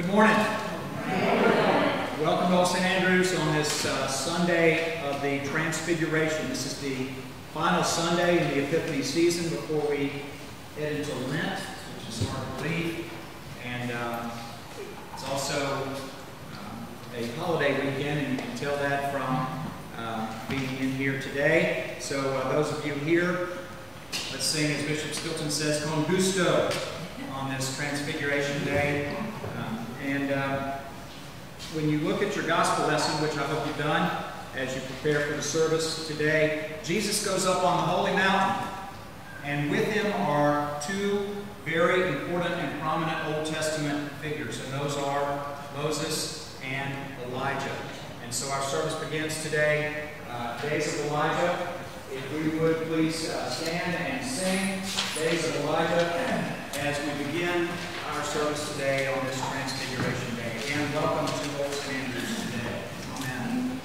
Good morning. Welcome to St. Andrews on this Sunday of the Transfiguration. This is the final Sunday in the Epiphany season before we head into Lent, which is hard to believe. And it's also a holiday weekend, and you can tell that from being in here today. So those of you here, let's sing, as Bishop Stilton says, con gusto on this Transfiguration Day. When you look at your gospel lesson, which I hope you've done as you prepare for the service today, Jesus goes up on the Holy Mountain, and with him are two very important and prominent Old Testament figures, and those are Moses and Elijah. And so our service begins today, Days of Elijah. If we would please stand and sing Days of Elijah as we begin our service today on this Transfiguration Day. Again, welcome to Old St. Andrews today. Amen.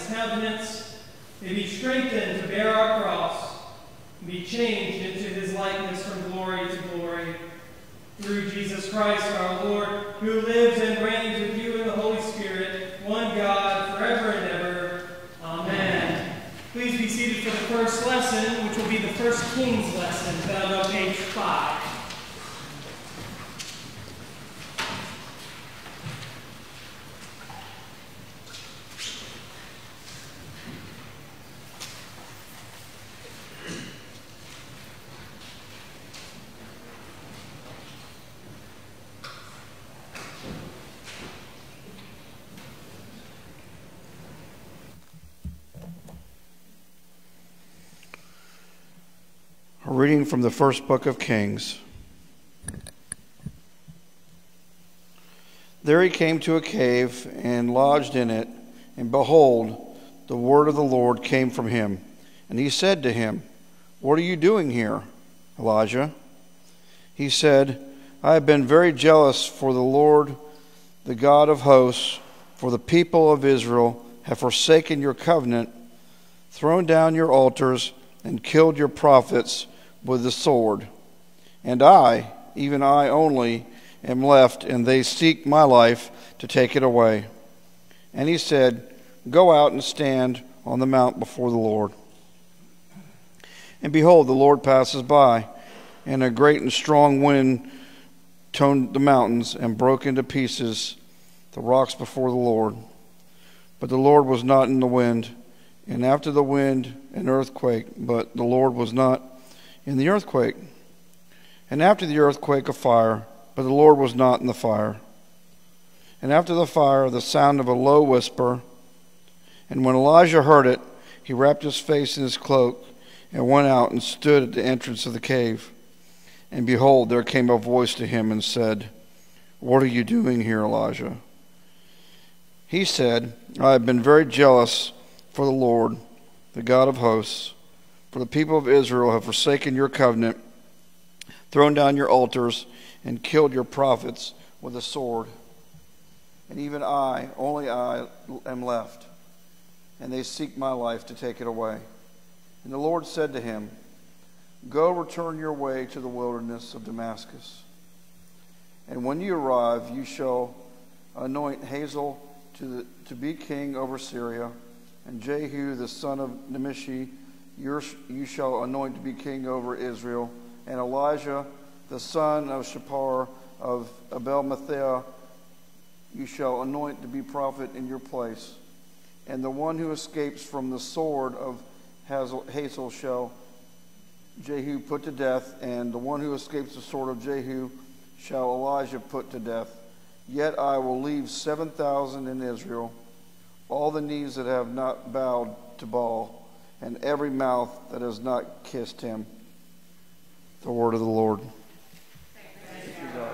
his countenance, may be strengthened to bear our cross, and be changed into his likeness from glory to glory. Through Jesus Christ our Lord, who lives and reigns with you in the Holy Spirit, one God, forever and ever. Amen. Please be seated for the first lesson, which will be the 1 Kings lesson, found on page 5. A reading from the first book of Kings. There he came to a cave and lodged in it, and behold, the word of the Lord came from him. And he said to him, "What are you doing here, Elijah?" He said, "I have been very jealous for the Lord, the God of hosts, for the people of Israel have forsaken your covenant, thrown down your altars, and killed your prophets with the sword. And I, even I only, am left, and they seek my life to take it away." And he said, "Go out and stand on the mount before the Lord." And behold, the Lord passes by, and a great and strong wind toned the mountains and broke into pieces the rocks before the Lord. But the Lord was not in the wind, and after the wind an earthquake, but the Lord was not in the earthquake. And after the earthquake a fire, but the Lord was not in the fire. And after the fire the sound of a low whisper. And when Elijah heard it, he wrapped his face in his cloak and went out and stood at the entrance of the cave. And behold, there came a voice to him and said, "What are you doing here, Elijah?" He said, "I have been very jealous for the Lord, the God of hosts, for the people of Israel have forsaken your covenant, thrown down your altars, and killed your prophets with a sword. And even I, only I, am left, and they seek my life to take it away." And the Lord said to him, "Go, return your way to the wilderness of Damascus. And when you arrive, you shall anoint Hazael to be king over Syria, and Jehu the son of Nimshi you shall anoint to be king over Israel, and Elijah the son of Shapar of Abel-Mathah you shall anoint to be prophet in your place. And the one who escapes from the sword of Hazael shall Jehu put to death, and the one who escapes the sword of Jehu shall Elijah put to death. Yet I will leave 7,000 in Israel, all the knees that have not bowed to Baal, and every mouth that has not kissed him." The word of the Lord. Thank you, God.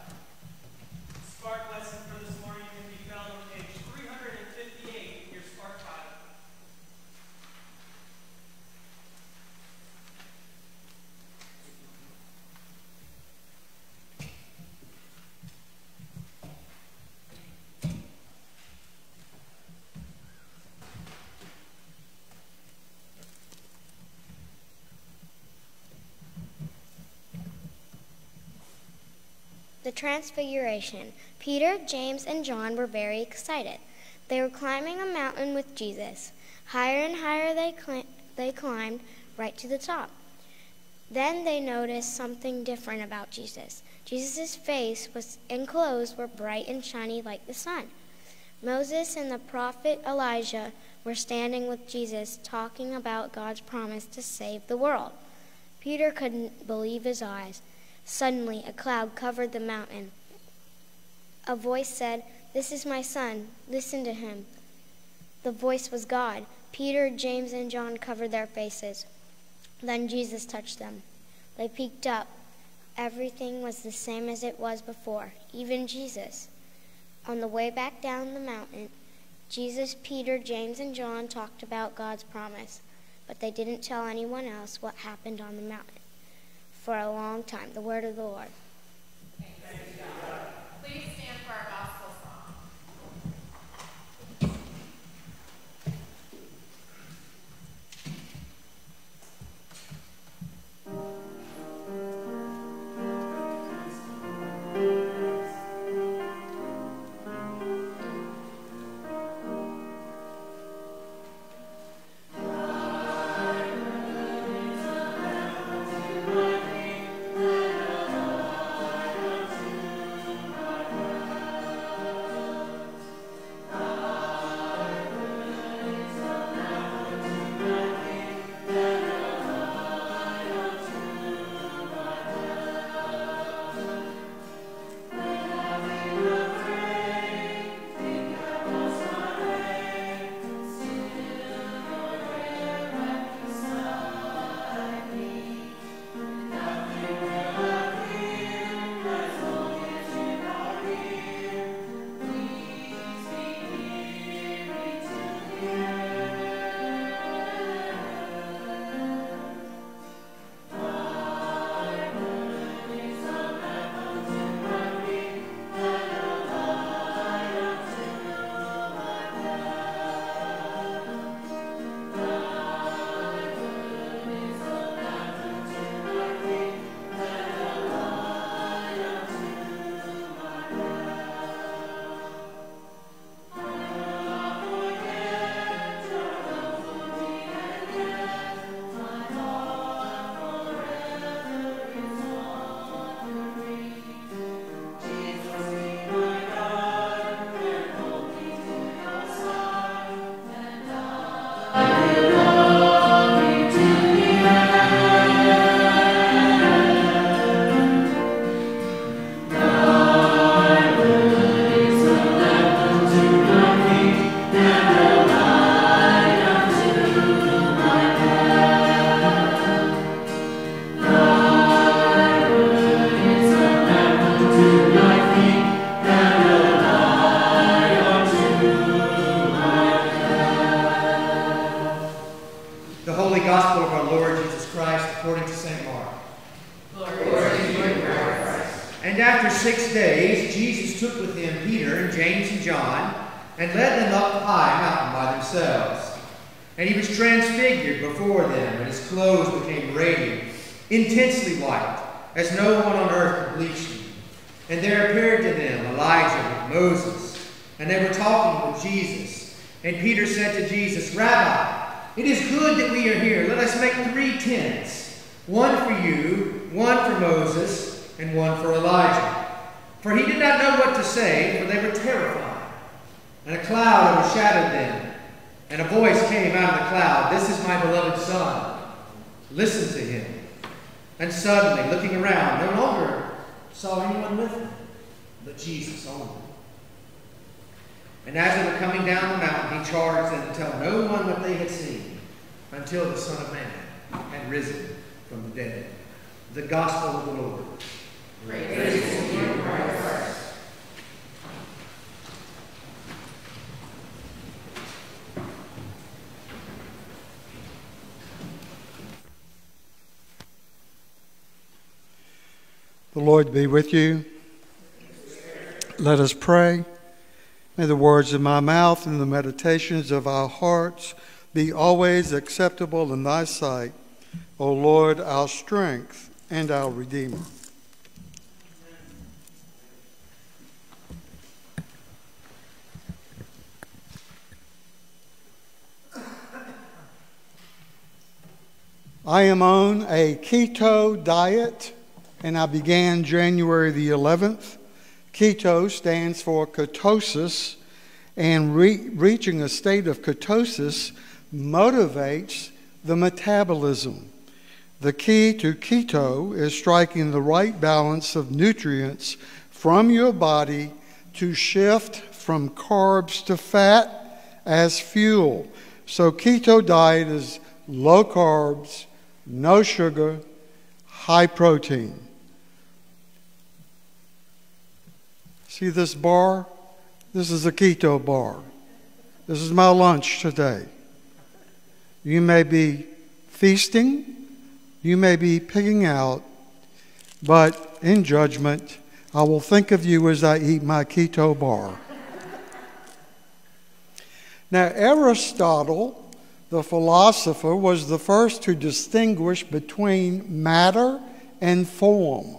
Spark lesson for this morning can be found on page 358 in your Spark Bible. The Transfiguration. Peter, James, and John were very excited. They were climbing a mountain with Jesus. Higher and higher they climbed, right to the top. Then they noticed something different about Jesus. Jesus' face and clothes were bright and shiny like the sun. Moses and the prophet Elijah were standing with Jesus, talking about God's promise to save the world. Peter couldn't believe his eyes. Suddenly, a cloud covered the mountain. A voice said, "This is my son. Listen to him." The voice was God. Peter, James, and John covered their faces. Then Jesus touched them. They peeked up. Everything was the same as it was before, even Jesus. On the way back down the mountain, Jesus, Peter, James, and John talked about God's promise, but they didn't tell anyone else what happened on the mountain. For a long time, the word of the Lord. Thanks be to God. Please stand for our gospel song. Intensely white, as no one on earth could bleach them. And there appeared to them Elijah with Moses, and they were talking with Jesus. And Peter said to Jesus, "Rabbi, it is good that we are here. Let us make 3 tents, one for you, one for Moses, and one for Elijah." For he did not know what to say, for they were terrified. And a cloud overshadowed them, and a voice came out of the cloud, "This is my beloved Son. Listen to him." And suddenly, looking around, no longer saw anyone with them, but Jesus only. And as they were coming down the mountain, he charged them to tell no one what they had seen until the Son of Man had risen from the dead. The Gospel of the Lord. Praise to you, Christ. The Lord be with you. Let us pray. May the words of my mouth and the meditations of our hearts be always acceptable in thy sight, O Lord, our strength and our Redeemer. I am on a keto diet, and I began January the 11th. Keto stands for ketosis, and reaching a state of ketosis motivates the metabolism. The key to keto is striking the right balance of nutrients from your body to shift from carbs to fat as fuel. So keto diet is low carbs, no sugar, high protein. See this bar? This is a keto bar. This is my lunch today. You may be feasting, you may be pigging out, but in judgment, I will think of you as I eat my keto bar. Now, Aristotle, the philosopher, was the first to distinguish between matter and form.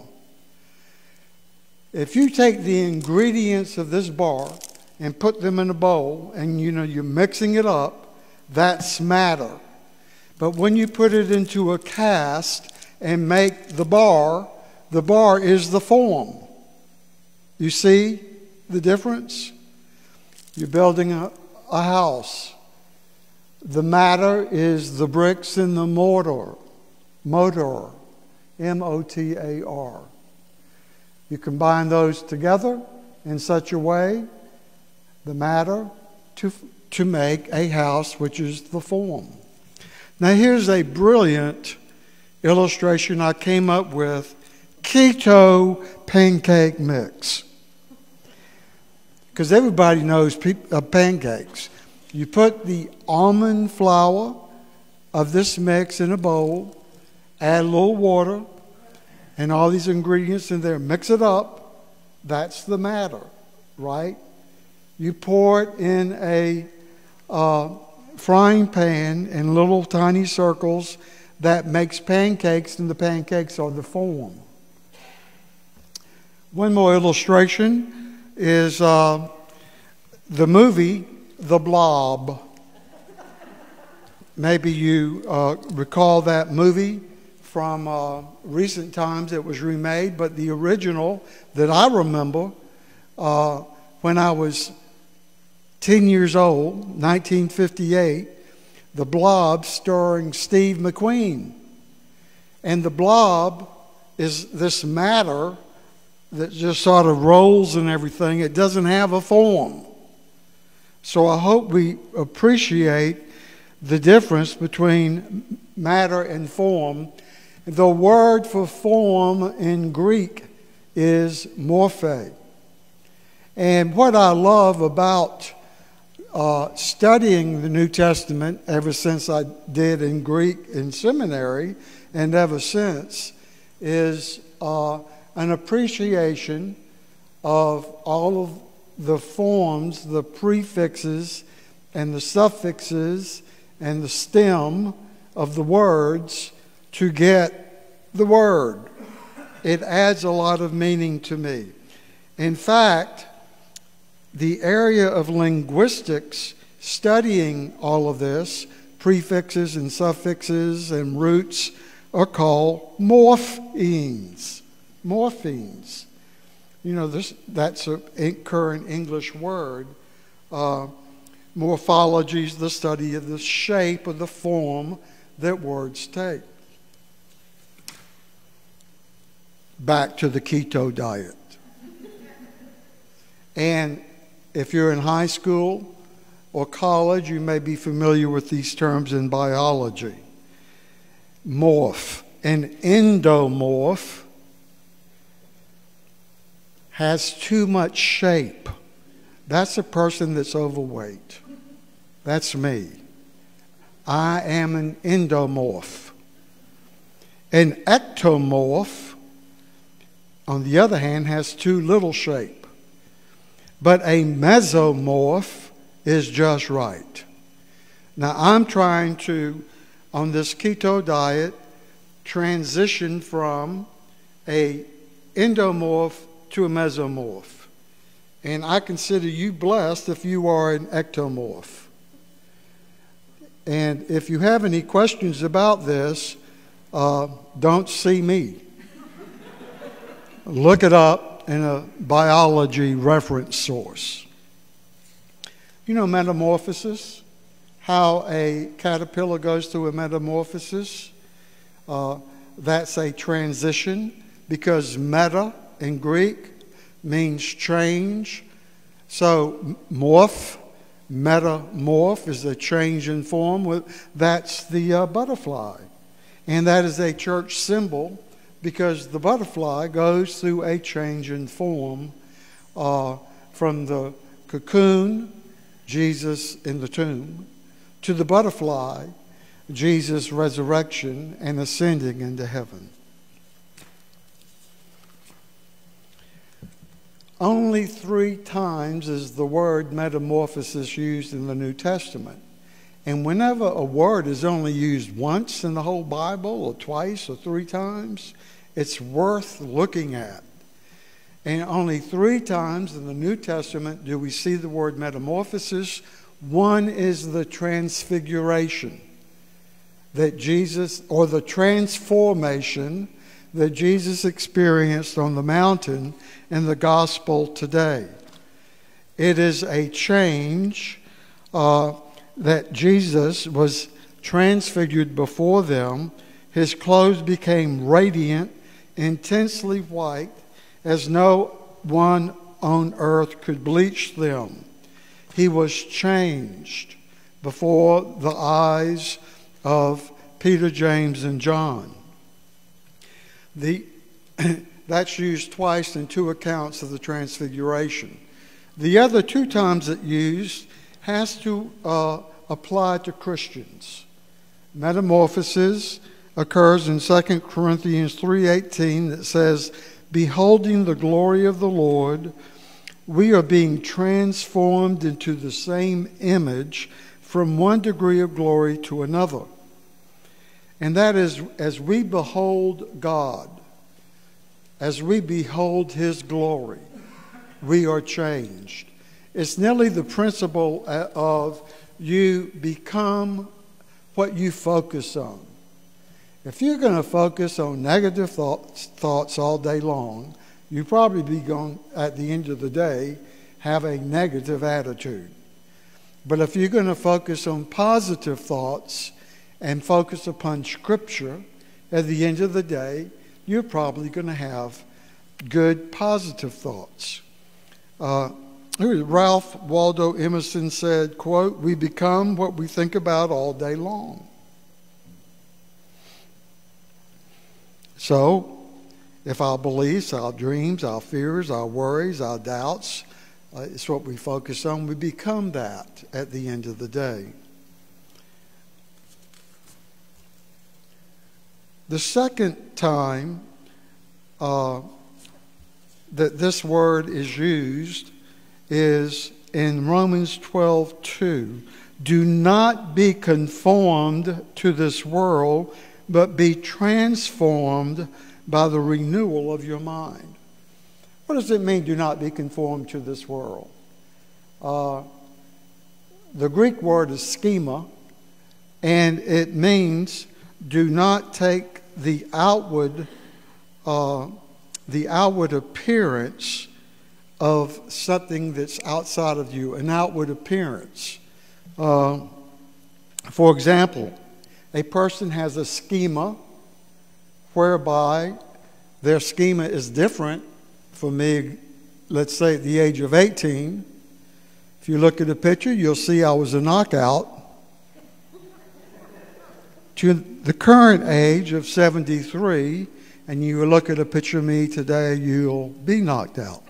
If you take the ingredients of this bar and put them in a bowl and you're mixing it up, that's matter. But when you put it into a cast and make the bar is the form. You see the difference? You're building a house. The matter is the bricks and the mortar, M-O-T-A-R. You combine those together in such a way, the matter, to make a house, which is the form. Now here's a brilliant illustration I came up with: keto pancake mix. Because everybody knows pancakes. You put the almond flour of this mix in a bowl, add a little water, and all these ingredients in there. Mix it up. That's the matter, right? You pour it in a frying pan in little tiny circles that makes pancakes, and the pancakes are the form. One more illustration is the movie The Blob. Maybe you recall that movie from recent times. It was remade, but the original that I remember when I was 10 years old, 1958, The Blob starring Steve McQueen. And the blob is this matter that just sort of rolls and everything. It doesn't have a form. So I hope we appreciate the difference between matter and form. The word for form in Greek is morphe. And what I love about studying the New Testament ever since I did in Greek in seminary and ever since is an appreciation of all of the forms, the prefixes and the suffixes and the stem of the words to get the word. It adds a lot of meaning to me. In fact, the area of linguistics studying all of this, prefixes and suffixes and roots, are called morphemes. Morphemes. You know, that's a current English word. Morphology is the study of the shape or the form that words take. Back to the keto diet. And if you're in high school or college, you may be familiar with these terms in biology. Morph. An endomorph has too much shape. That's a person that's overweight. That's me. I am an endomorph. An ectomorph, on the other hand, has too little shape. But a mesomorph is just right. Now, I'm trying to, on this keto diet, transition from a endomorph to a mesomorph. And I consider you blessed if you are an ectomorph. And if you have any questions about this, don't see me. Look it up in a biology reference source. You know metamorphosis, how a caterpillar goes through a metamorphosis. That's a transition because meta in Greek means change. So morph, metamorph is a change in form. That's the butterfly. And that is a church symbol because the butterfly goes through a change in form from the cocoon, Jesus in the tomb, to the butterfly, Jesus' resurrection and ascending into heaven. Only 3 times is the word metamorphosis used in the New Testament. And whenever a word is only used once in the whole Bible, or twice, or 3 times, it's worth looking at. And only 3 times in the New Testament do we see the word metamorphosis. One is the transfiguration that Jesus, or the transformation that Jesus experienced on the mountain in the gospel today. It is a change that Jesus was transfigured before them. His clothes became radiant, intensely white, as no one on earth could bleach them. He was changed before the eyes of Peter, James, and John. That's used twice in 2 accounts of the transfiguration. The other 2 times it's used has to apply to Christians. Metamorphosis occurs in 2 Corinthians 3:18 that says, "Beholding the glory of the Lord, we are being transformed into the same image from one degree of glory to another." And that is, as we behold God, as we behold His glory, we are changed. It's nearly the principle of you become what you focus on. If you're going to focus on negative thoughts all day long, you probably be going, at the end of the day, have a negative attitude. But if you're going to focus on positive thoughts and focus upon Scripture, at the end of the day, you're probably going to have good positive thoughts. Ralph Waldo Emerson said, quote, "We become what we think about all day long." So, if our beliefs, our dreams, our fears, our worries, our doubts, it's what we focus on, we become that at the end of the day. The second time that this word is used is in Romans 12:2. "Do not be conformed to this world, but be transformed by the renewal of your mind." What does it mean, do not be conformed to this world? The Greek word is schema, and it means do not take the outward appearance of something that's outside of you, an outward appearance. For example, a person has a schema whereby their schema is different. For me, let's say at the age of 18, if you look at a picture, you'll see I was a knockout. To the current age of 73, and you look at a picture of me today, you'll be knocked out.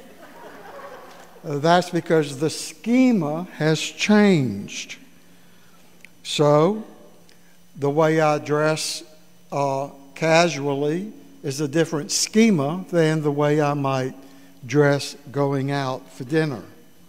That's because the schema has changed. So, the way I dress casually is a different schema than the way I might dress going out for dinner.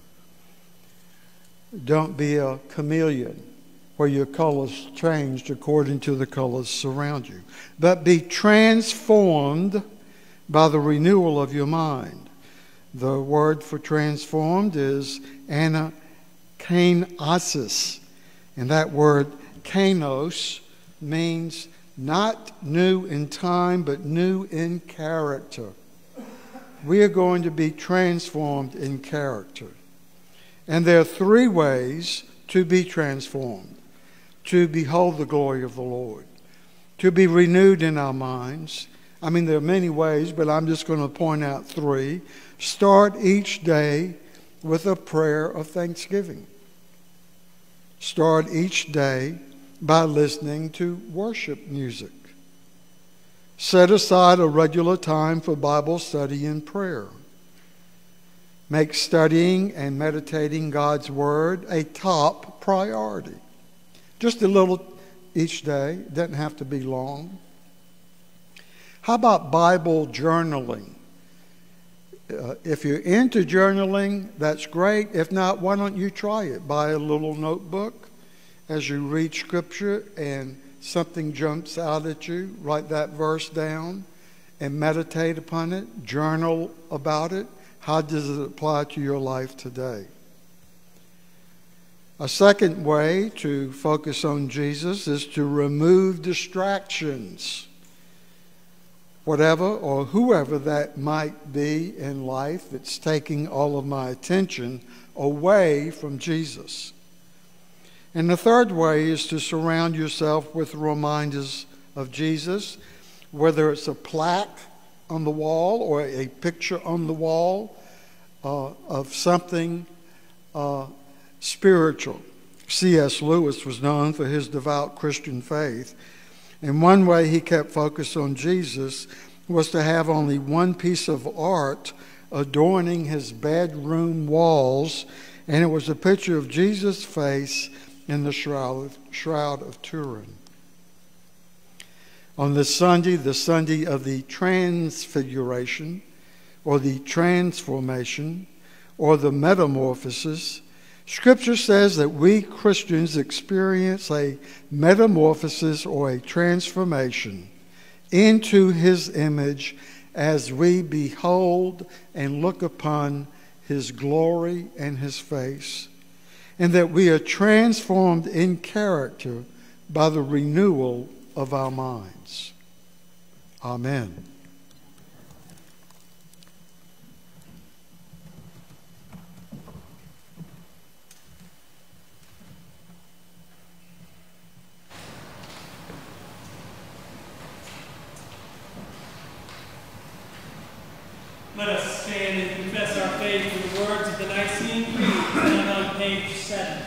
Don't be a chameleon where your colors changed according to the colors surround you. But be transformed by the renewal of your mind. The word for transformed is anakainosis. And that word kainos means not new in time, but new in character. We are going to be transformed in character. And there are three ways to be transformed: to behold the glory of the Lord, to be renewed in our minds. I mean, there are many ways, but I'm just going to point out three. Start each day with a prayer of thanksgiving. Start each day by listening to worship music. Set aside a regular time for Bible study and prayer. Make studying and meditating God's Word a top priority. Just a little each day. It doesn't have to be long. How about Bible journaling? If you're into journaling, that's great. If not, why don't you try it? Buy a little notebook. As you read Scripture and something jumps out at you, write that verse down and meditate upon it. Journal about it. How does it apply to your life today? A second way to focus on Jesus is to remove distractions. Whatever or whoever that might be in life that's taking all of my attention away from Jesus. And the third way is to surround yourself with reminders of Jesus, whether it's a plaque on the wall or a picture on the wall of something spiritual. C.S. Lewis was known for his devout Christian faith. And one way he kept focused on Jesus was to have only one piece of art adorning his bedroom walls, and it was a picture of Jesus' face in the shroud of Turin. On this Sunday, the Sunday of the Transfiguration, or the Transformation, or the Metamorphosis, Scripture says that we Christians experience a metamorphosis or a transformation into His image as we behold and look upon His glory and His face, and that we are transformed in character by the renewal of our minds. Amen. Let us stand and confess our faith with the words of the Nicene Creed, found on page 7.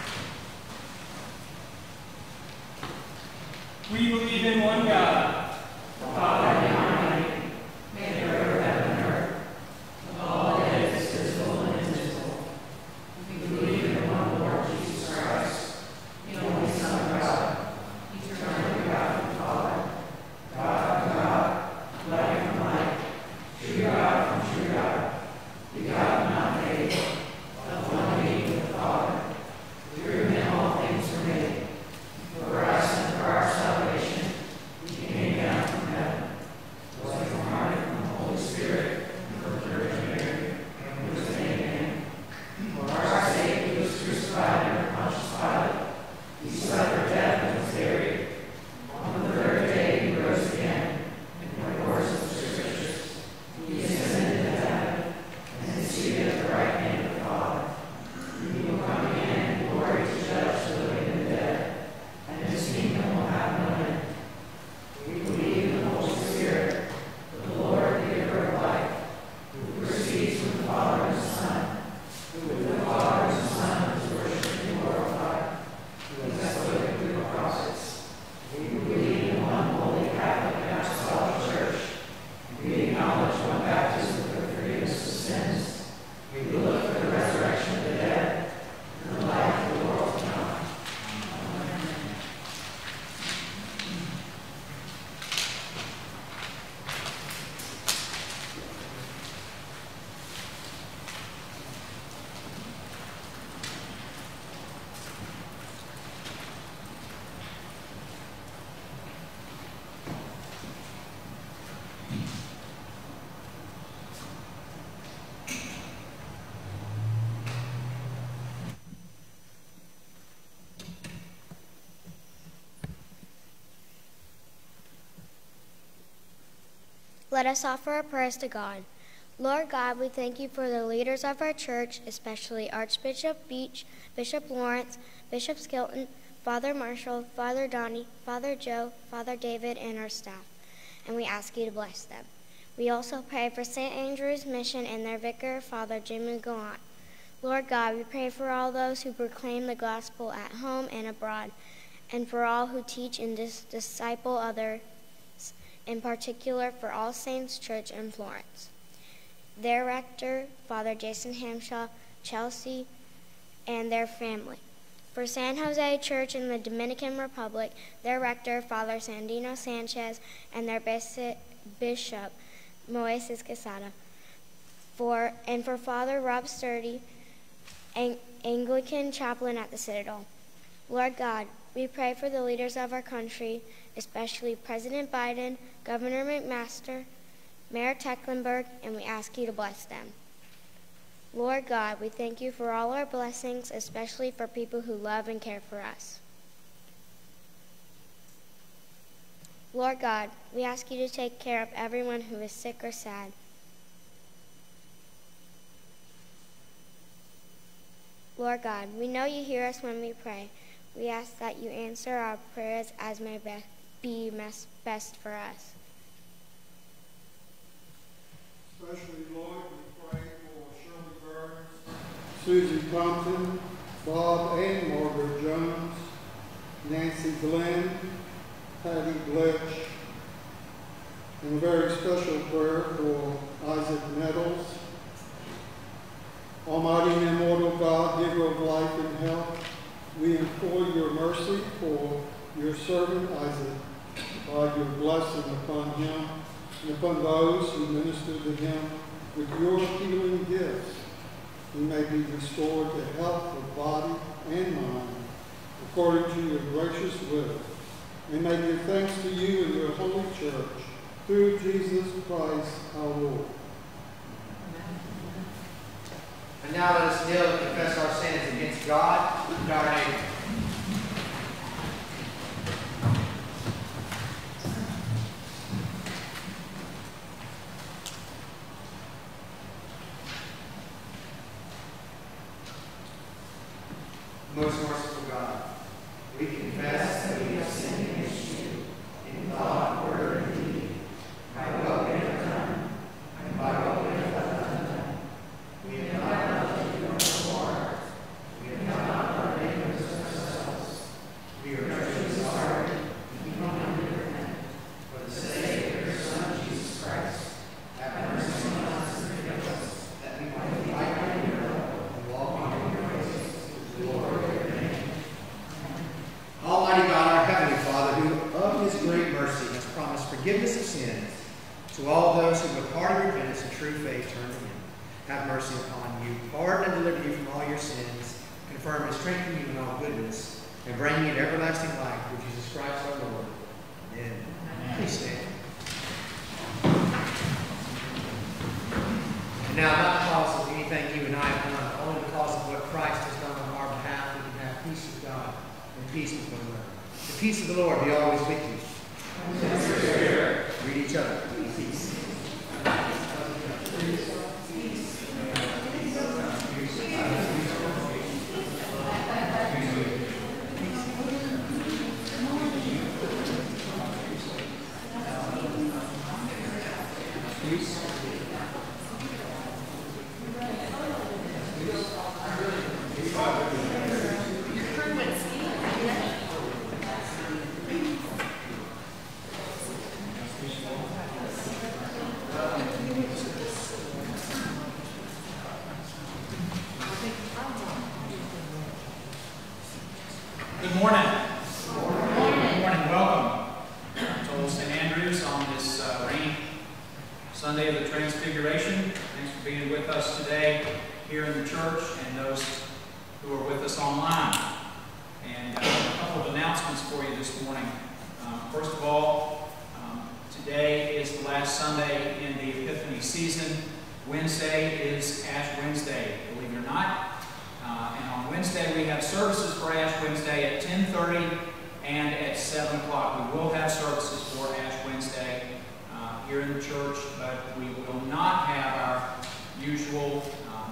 We believe in one God, Father Almighty, maker of heaven and earth, of all that is visible and invisible. We believe in one Lord Jesus Christ, the only Son of God, eternally God and Father, God of God, light from light, true God from true God, begotten not made, of one being with the Father. Through Him all things were made. For us and for our salvation, He came down from heaven, was incarnate from the Holy Spirit, and from the Virgin Mary, and was made man. For our sake He was crucified under Pontius Pilate. He suffered death and was buried. On the third day He rose again, in accordance with the Scriptures. He ascended to heaven, and is seated at the right hand of the Father. He will come again in glory to judge the living and the dead, and His kingdom will have no end. We believe in the Holy Spirit, the Lord, the giver of life, who proceeds from the Father and the Son, who with the Father and the Son is worshipped and glorified, who is spoken through the prophets. We believe in one holy Catholic and Apostolic Church. We acknowledge one baptism for the forgiveness of sins. We look for the resurrection of the dead and the life of the world to come. Amen. Let us offer our prayers to God. Lord God, we thank you for the leaders of our church, especially Archbishop Beach, Bishop Lawrence, Bishop Skilton, Father Marshall, Father Donnie, Father Joe, Father David, and our staff, and we ask you to bless them. We also pray for St. Andrew's Mission and their vicar, Father Jimmy Gallant. Lord God, we pray for all those who proclaim the gospel at home and abroad, and for all who teach and disciple others, in particular for All Saints Church in Florence. Their rector, Father Jason Hamshaw, Chelsea, and their family. For San Jose Church in the Dominican Republic, their rector, Father Sandino Sanchez, and their bishop, Moises Quesada. For Father Rob Sturdy, Anglican chaplain at the Citadel. Lord God, we pray for the leaders of our country, especially President Biden, Governor McMaster, Mayor Tecklenburg, and we ask you to bless them. Lord God, we thank you for all our blessings, especially for people who love and care for us. Lord God, we ask you to take care of everyone who is sick or sad. Lord God, we know you hear us when we pray. We ask that you answer our prayers as may be best for us. Especially, Lord, we pray for Shirley Burns, Susie Thompson, Bob and Margaret Jones, Nancy Glenn, Patty Bletch, and a very special prayer for Isaac Nettles, Almighty and immortal God, giver of life and health, we implore your mercy for your servant Isaac, by your blessing upon him and upon those who minister to him with your healing gifts. He may be restored to health of body and mind, according to your gracious will. And may give thanks to you and your holy church, through Jesus Christ our Lord. And now let us kneel and confess our sins against God and our neighbor. Most merciful God, we confess that we have sinned against you in thought, word, and deed, by what we have done, and by what we have left undone. We have not loved you nor Lord. We have not loved our neighbors as ourselves. We are truly sorry, and we humbly repent. For the sake of your Son, Jesus Christ, have mercy on us and forgive us, that we might be like in your love and walk in your ways. Lord, Almighty God, our Heavenly Father, who of his great mercy has promised forgiveness of sins to all those who with hearty repentance and true faith turn to him, have mercy upon you, pardon and deliver you from all your sins, confirm and strengthen you in all goodness, and bring you to everlasting life through Jesus Christ our Lord. Amen. Please stand. And now, not because of anything you and I have done, only because of what Christ has done on our behalf, we can have peace with God and peace with one another. The peace of the Lord be always with you. Read each other. Peace. Good morning. Good morning. Welcome to Old St. Andrews on this rainy Sunday of the Transfiguration. Thanks for being with us today here in the church and those who are with us online. And a couple of announcements for you this morning. First of all, today is the last Sunday in the Epiphany season. Wednesday is Ash Wednesday, believe it or not. And on Wednesday, we have services for Ash Wednesday at 10:30 and at 7 o'clock. We will have services for Ash Wednesday here in the church, but we will not have our usual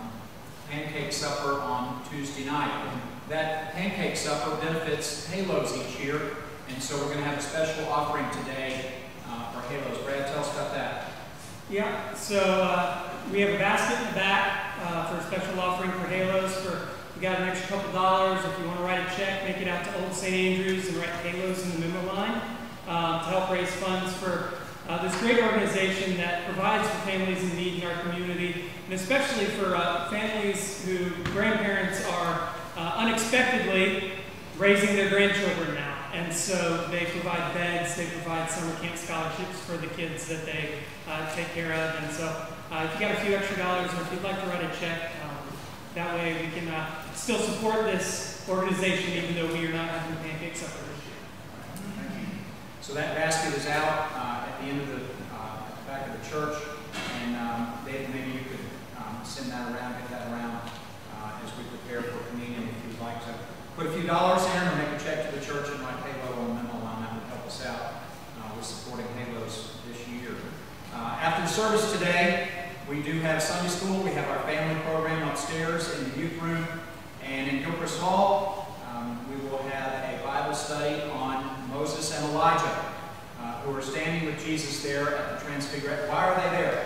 pancake supper on Tuesday night. And that pancake supper benefits Halos each year, and so we're going to have a special offering today for Halos. Brad, tell us about that. Yeah, so we have a basket in the back for a special offering for Halos. You got an extra couple dollars. If you want to write a check, make it out to Old St. Andrews and write Halos in the memo line to help raise funds for this great organization that provides for families in need in our community, and especially for families whose grandparents are unexpectedly raising their grandchildren now. And so they provide beds, they provide summer camp scholarships for the kids that they take care of. And so if you got a few extra dollars, or if you'd like to write a check, that way we can still support this organization even though we are not having a pancake supper this year. Thank you. So that basket is out at the end of the back of the church. And Dave, maybe you could send that around, get that around as we prepare for communion. If you'd like to put a few dollars in or make a check to the church and write Halo on the memo line, that would help us out with supporting Halos this year. After the service today, we do have Sunday school. We have our family program upstairs in the youth room. And in Gilchrist Hall, we will have a Bible study on Moses and Elijah, who are standing with Jesus there at the Transfiguration. Why are they there?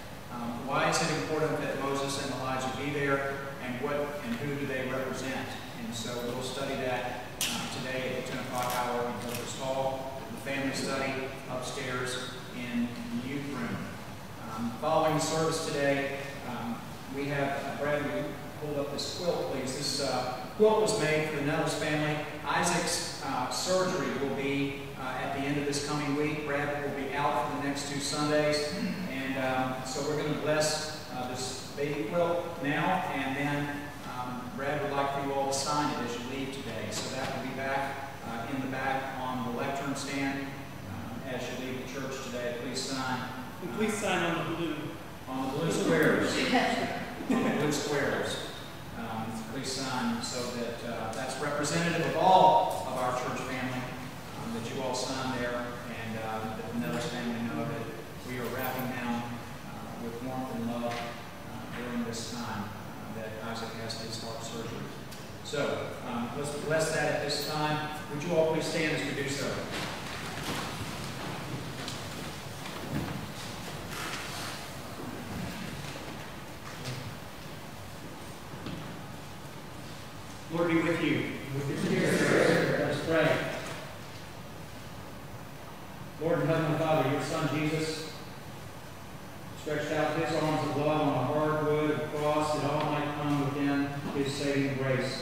Why is it important that Moses and Elijah be there, and who do they represent? And so we'll study that today at the 10 o'clock hour in Gilchrist Hall, the family study upstairs in the youth room. Following the service today, we have, Brad, will you hold up this quilt, please. This quilt was made for the Nettles family. Isaac's surgery will be at the end of this coming week. Brad will be out for the next 2 Sundays. And so we're going to bless this baby quilt now, and then Brad would like for you all to sign it as you leave today. So that will be back in the back on the lectern stand as you leave the church today. Please sign. And please sign on the blue. On the blue squares. On the blue squares. Please sign so that that's representative of all of our church family, that you all sign there, and that the Nettles family know that we are wrapping them with warmth and love during this time that Isaac has his heart surgery. So let's bless that at this time. Would you all please stand as we do so? Lord be with you. With your spirit. Let us pray. Lord and Heavenly Father, your Son Jesus stretched out his arms of love on a hard wood cross that all might come within his saving grace.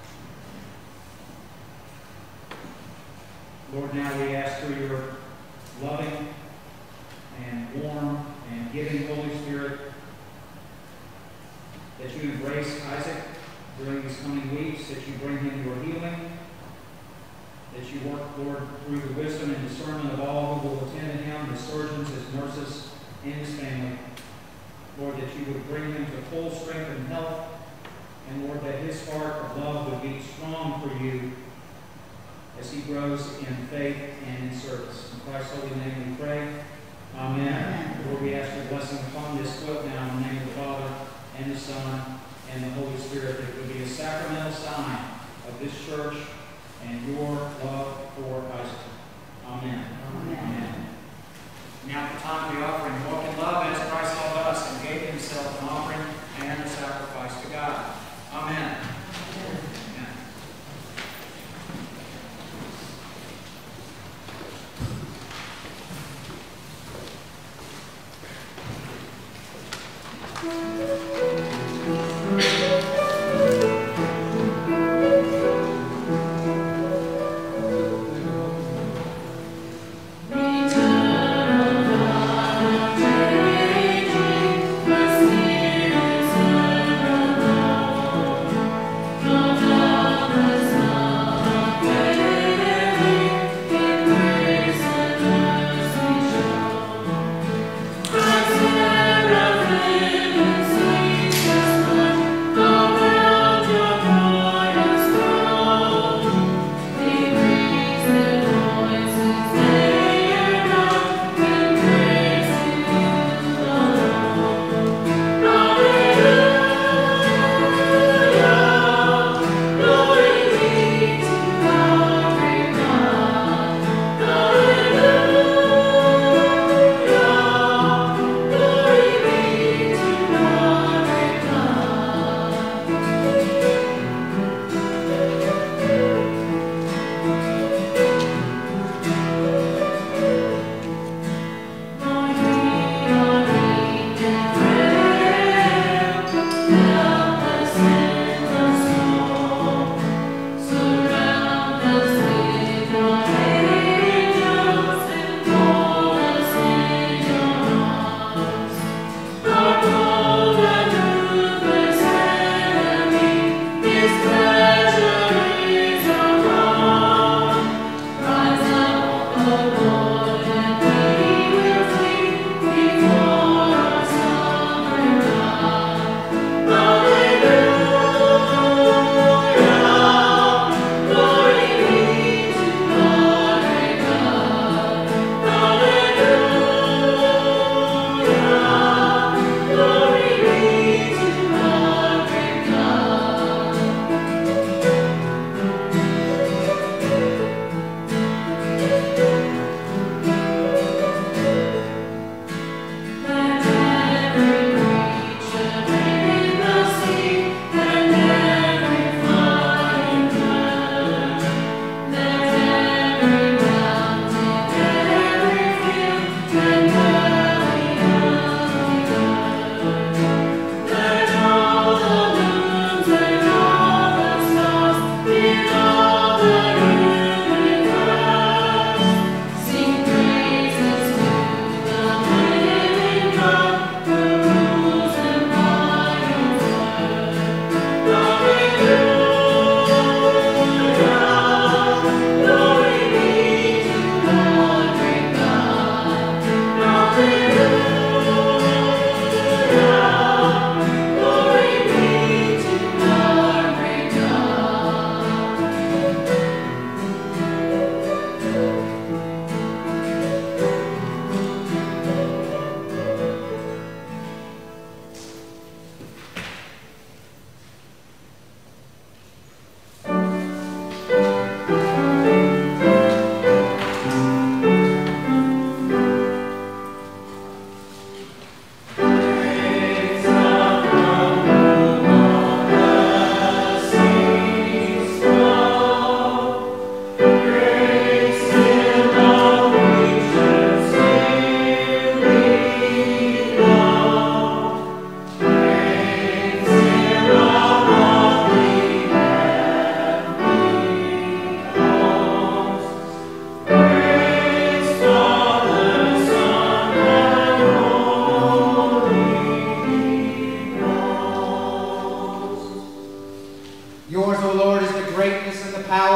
Lord, now we ask for your loving and warm and giving Holy Spirit that you embrace Isaac during these coming weeks, that you bring him your healing, that you work, Lord, through the wisdom and discernment of all who will attend to him, his surgeons, his nurses, and his family. Lord, that you would bring him to full strength and health, and Lord, that his heart of love would be strong for you as he grows in faith and in service. In Christ's holy name we pray. Amen. Lord, we ask your blessing upon this quilt now in the name of the Father, and the Son, and the Holy Spirit, that it would be a sacramental sign of this church and your love for Isaac. Amen. Amen. Amen. Now at the time of the offering, walk in love as Christ loved us and gave himself an offering and a sacrifice to God. Amen.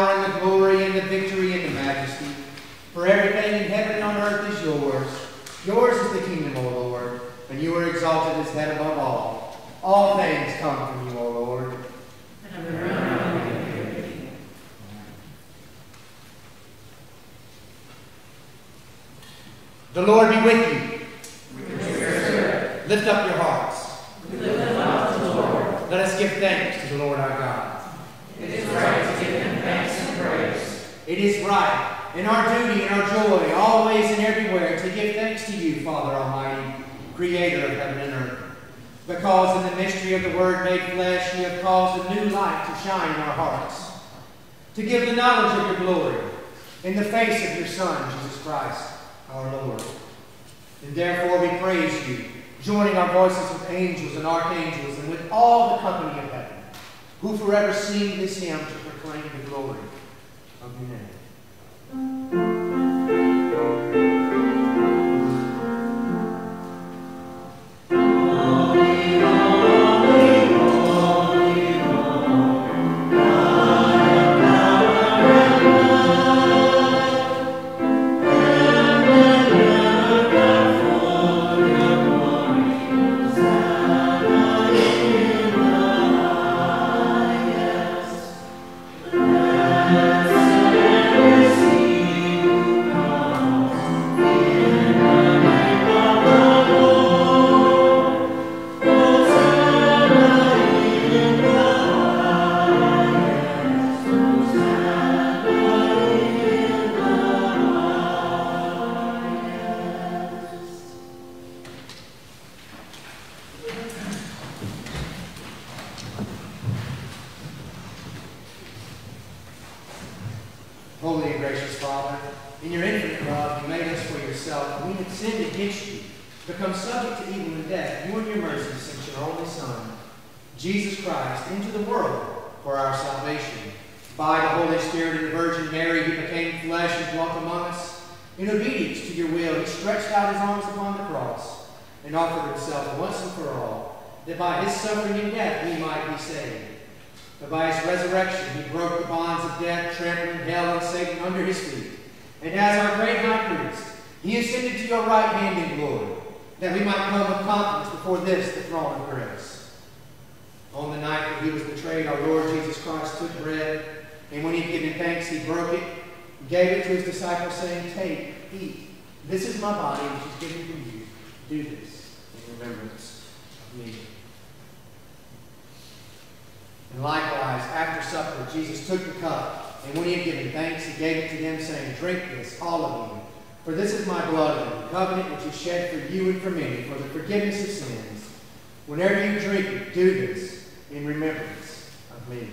power and the glory and the victory and the majesty. For everything in heaven and on earth is yours. Yours is the kingdom, O Lord, and you are exalted as head above all. All things come from you, O Lord. The Lord be with you. With your spirit. Lift up your hearts. We lift them up to the Lord. Let us give thanks to the Lord our God. It is right to give him thanks and praise. It is right, and our duty and our joy, always and everywhere, to give thanks to you, Father Almighty, Creator of heaven and earth. Because in the mystery of the Word made flesh, you have caused a new light to shine in our hearts, to give the knowledge of your glory in the face of your Son, Jesus Christ, our Lord. And therefore we praise you, joining our voices with angels and archangels and with all the company of heaven, who forever sing this hymn to proclaim the glory of your name. Holy and gracious Father, in your infinite love, you made us for yourself, and we have sinned against you, become subject to evil and death. You in your mercy sent your only Son, Jesus Christ, into the world for our salvation. By the Holy Spirit and the Virgin Mary, he became flesh and dwelt among us. In obedience to your will, he stretched out his arms upon the cross and offered himself once and for all, that by his suffering and death we might be saved. But by his resurrection he broke the bonds of death, trampling hell and Satan under his feet. And as our great high priest, he ascended to your right hand in glory, that we might come with confidence before this, the throne of grace. On the night that he was betrayed, our Lord Jesus Christ took bread, and when he had given thanks, he broke it, and gave it to his disciples, saying, "Take, eat. This is my body, which is given for you. Do this in remembrance of me." And likewise, after supper, Jesus took the cup, and when he had given thanks, he gave it to them, saying, "Drink this, all of you, for this is my blood of the covenant, which is shed for you and for many, for the forgiveness of sins. Whenever you drink it, do this in remembrance of me."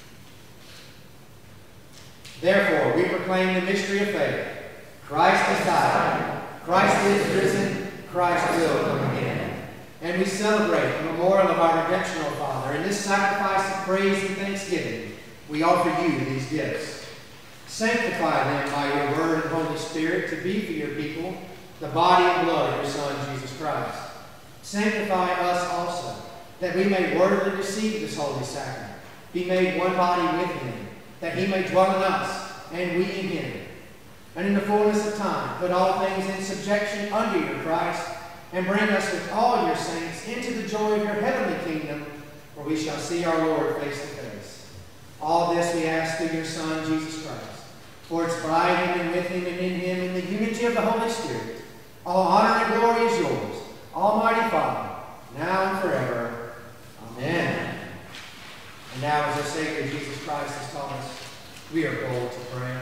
Therefore, we proclaim the mystery of faith. Christ has died. Christ is risen. Christ will come again. And we celebrate the memorial of our redemption, O Father. In this sacrifice of praise and thanksgiving, we offer you these gifts. Sanctify them by your word and Holy Spirit to be for your people the body and blood of your Son, Jesus Christ. Sanctify us also, that we may worthily receive this holy sacrament, be made one body with him, that he may dwell in us, and we in him. And in the fullness of time, put all things in subjection under your Christ, and bring us with all your saints into the joy of your heavenly kingdom, where we shall see our Lord face to face. All this we ask through your Son, Jesus Christ. For it's by him and with him and in him, in the unity of the Holy Spirit, all honor and glory is yours, Almighty Father, now and forever. Amen. And now, as our Savior Jesus Christ has taught us, we are bold to pray.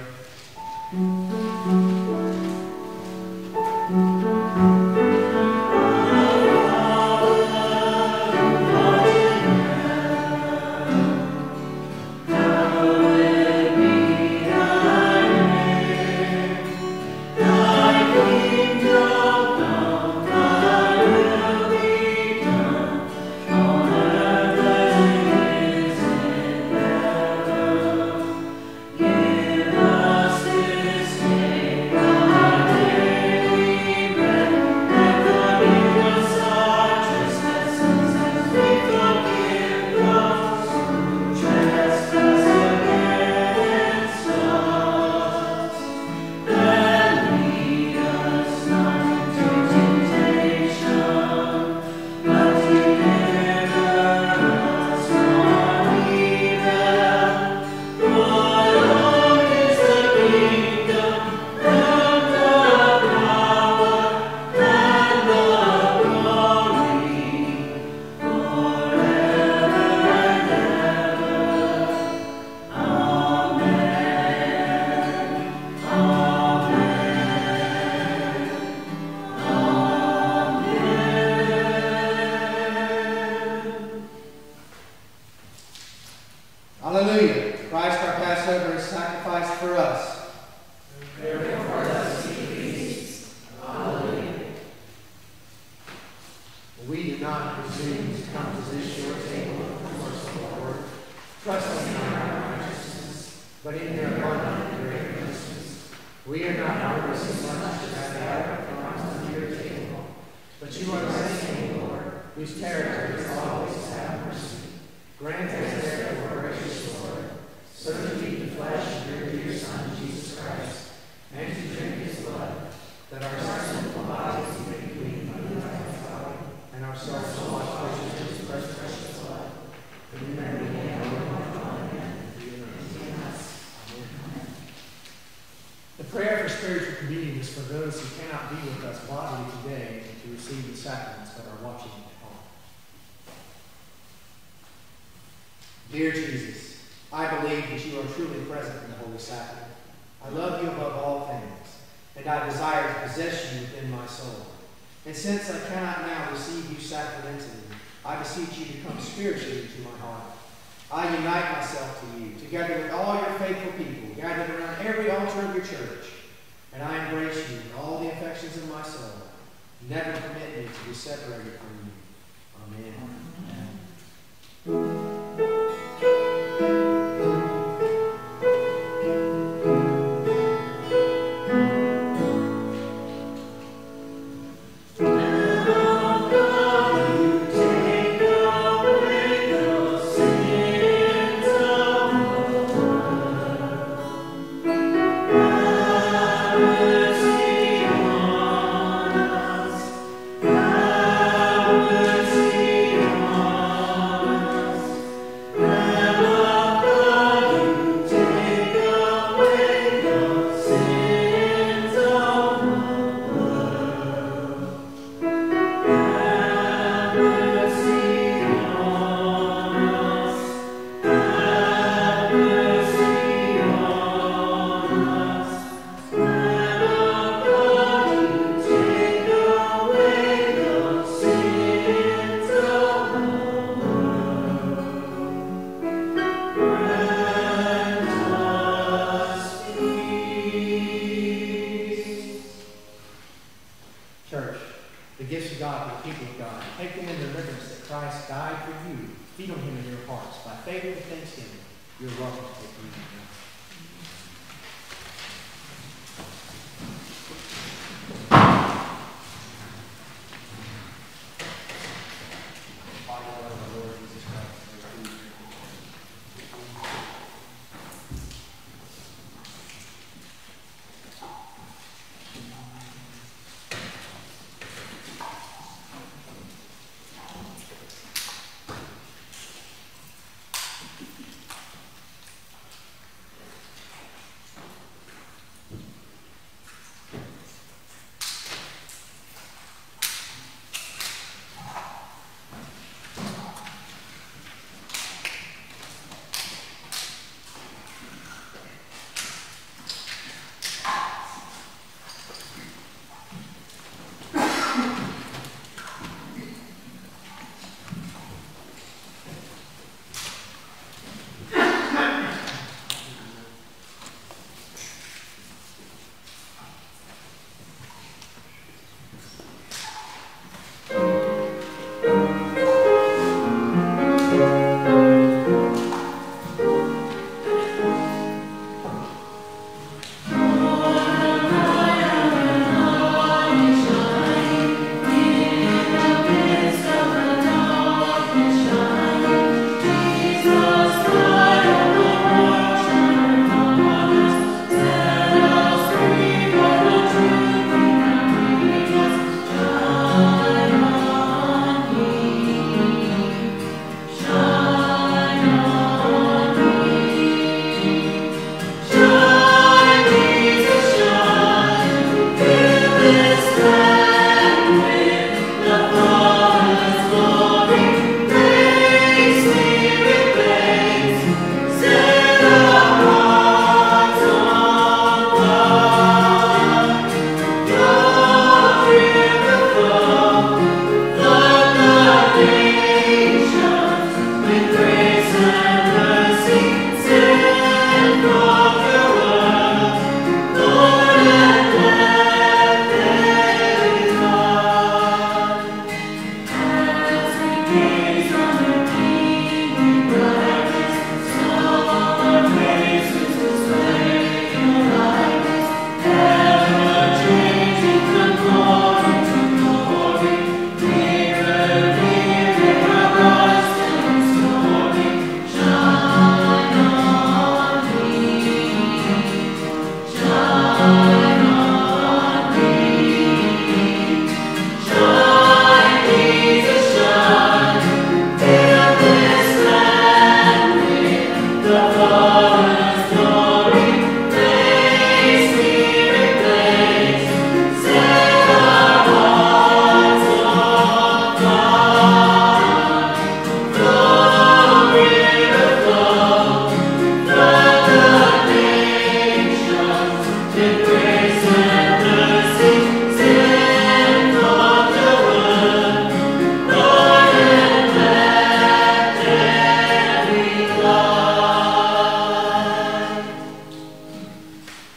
Give us this day sacrificed for us. Therefore, let us keep peace. Hallelujah. We do not presume to come to this your table, merciful Lord, trusting in our righteousness, but in your abundant and great mercies. We are not worthy so much to have come to your table, but you are the same Lord, whose character is always to have mercy. Grant us therefore, gracious Lord, so to eat the flesh of your dear Son, Jesus Christ, and to drink his blood, that our sinful bodies may be clean by the body, and our souls so much precious in his precious blood, that we may be The prayer for spiritual communion is for those who cannot be with us bodily today and to receive the sacraments but are watching at home. Dear Jesus, I believe that you are truly present in the Holy Sacrament. I love you above all things, and I desire to possess you within my soul. And since I cannot now receive you sacramentally, I beseech you to come spiritually into my heart. I unite myself to you, together with all your faithful people, gathered around every altar of your church, and I embrace you with all the affections of my soul. Never permit me to be separated from you. Amen.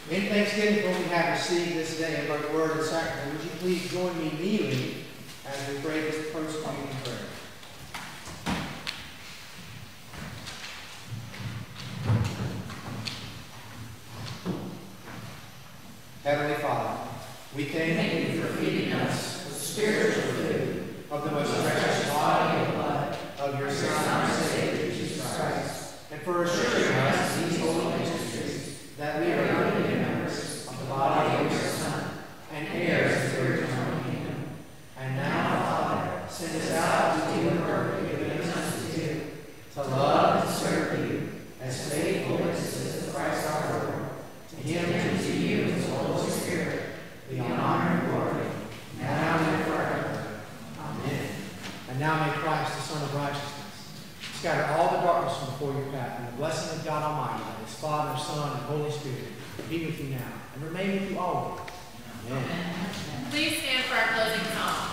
In thanksgiving for what we have received this day of our word and sacrament, would you please join me kneeling as we pray this post-communion prayer? Heavenly Father, we thank you for feeding us with spiritual food of the most precious body and blood of your Son, our Savior, Jesus Christ, and for assuring us in these holy mysteries that we are worthy members of the body of your Son and heirs of your eternal kingdom. And now, Father, send us out to do the work you have given us to do, to love and serve you as faithful witnesses of Christ our Lord. To him and to you and to the Holy Spirit be honor and glory, now and forever. Amen. And now may Christ, the Son of Righteousness, scatter all the darkness from before your path, and the blessing of God Almighty, and his Father, Son, and Holy Spirit, be with you now, and remain with you always. Amen. Please stand for our closing song.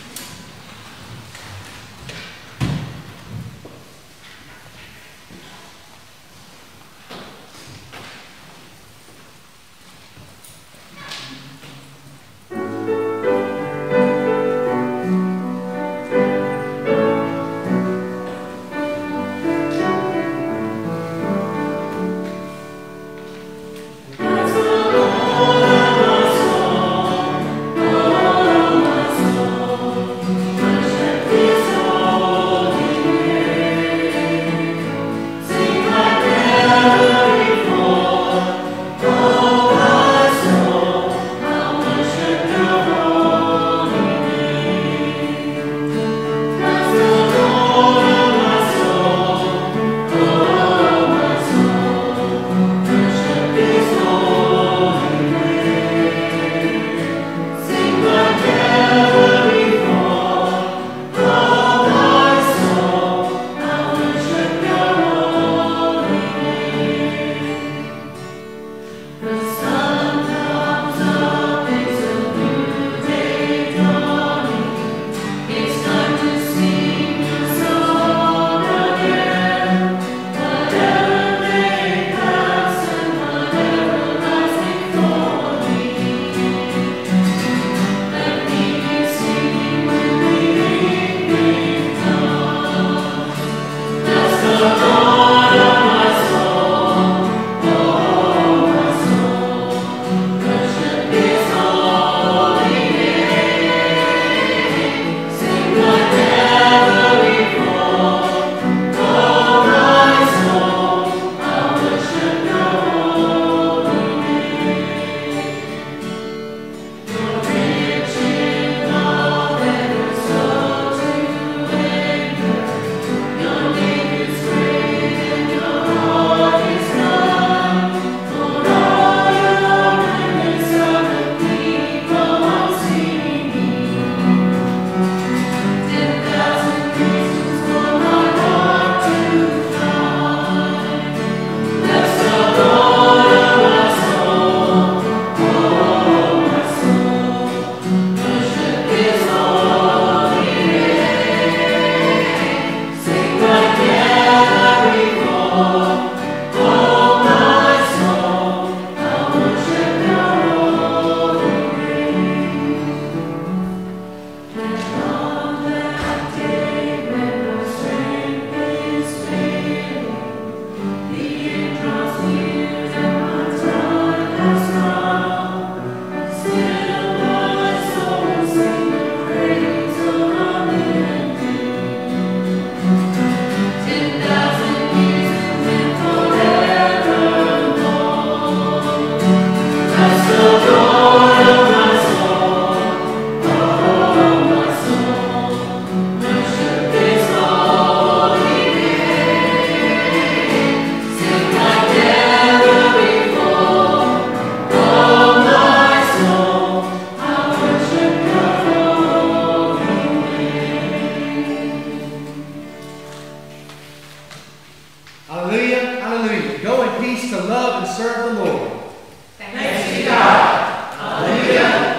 Hallelujah, hallelujah. Go in peace to love and serve the Lord. Thanks be to God. Hallelujah.